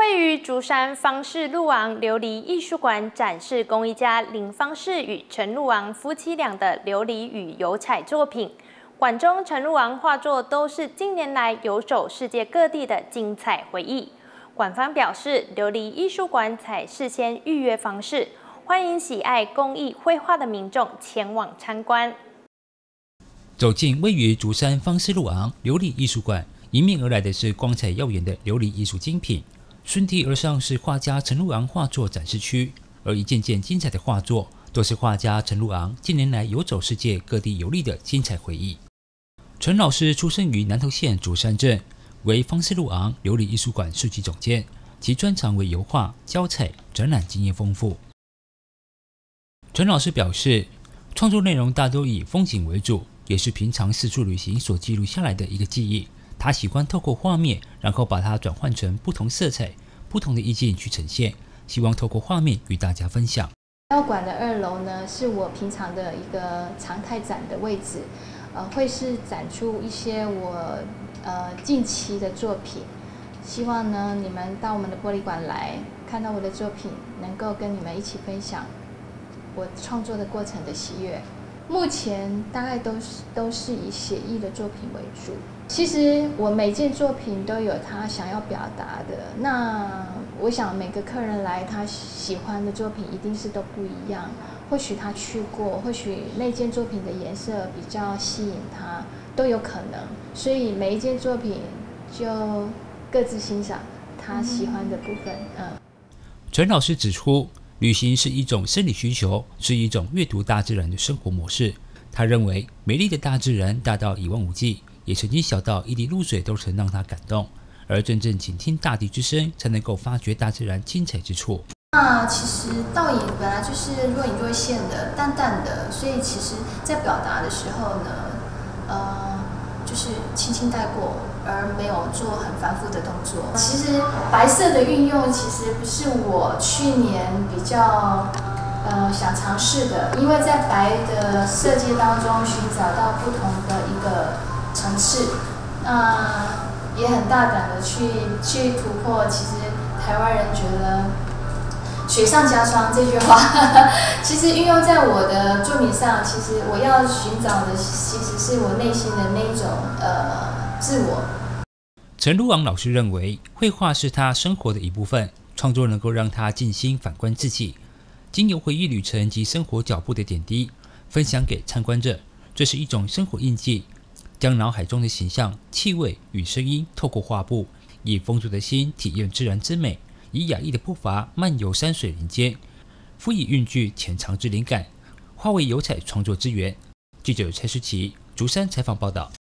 位于竹山方氏陆昂琉璃艺术馆展示工艺家林方氏与陈陆昂夫妻俩的琉璃与油彩作品。馆中陈陆昂画作都是近年来游走世界各地的精彩回忆。馆方表示，琉璃艺术馆采事先预约方式，欢迎喜爱工艺绘画的民众前往参观。 走进位于竹山方氏陆昂琉璃艺术馆，迎面而来的是光彩耀眼的琉璃艺术精品。顺地而上是画家陈陆昂画作展示区，而一件件精彩的画作都是画家陈陆昂近年来游走世界各地游历的精彩回忆。陈老师出生于南投县竹山镇，为方氏陆昂琉璃艺术馆书记总监，其专长为油画、胶彩，展览经验丰富。陈老师表示，创作内容大都以风景为主，也是平常四处旅行所记录下来的一个记忆。他喜欢透过画面，然后把它转换成不同色彩、不同的意境去呈现，希望透过画面与大家分享。 道馆的2楼呢，是我平常的一个常态展的位置，会是展出一些我近期的作品。希望呢，你们到我们的玻璃馆来看到我的作品，能够跟你们一起分享我创作的过程的喜悦。目前大概都是以写意的作品为主。其实我每件作品都有他想要表达的。那我想每个客人来，他喜欢的作品一定是都不一样。或许他去过，或许那件作品的颜色比较吸引他，都有可能。所以每一件作品就各自欣赏他喜欢的部分。 陈老师指出，旅行是一种生理需求，是一种阅读大自然的生活模式。他认为，美丽的大自然大到一望无际，也曾经小到一滴露水都曾让他感动。而真正倾听大地之声，才能够发掘大自然精彩之处。 那其实倒影本来就是若隐若现的、淡淡的，所以其实在表达的时候呢，就是轻轻带过，而没有做很繁复的动作。其实白色的运用其实不是我去年比较想尝试的，因为在白的设计当中寻找到不同的一个层次，也很大胆的去突破。其实台湾人觉得雪上加霜这句话其实运用在我的作品上，其实我要寻找的其实是我内心的那种自我。 陈陆昂老师认为，绘画是他生活的一部分，创作能够让他静心反观自己，经由回忆旅程及生活脚步的点滴，分享给参观者，这是一种生活印记，将脑海中的形象、气味与声音透过画布，以丰足的心体验自然之美，以雅逸的步伐漫游山水林间，辅以韵句潜藏之灵感，化为油彩创作之源。记者蔡诗琪竹山采访报道。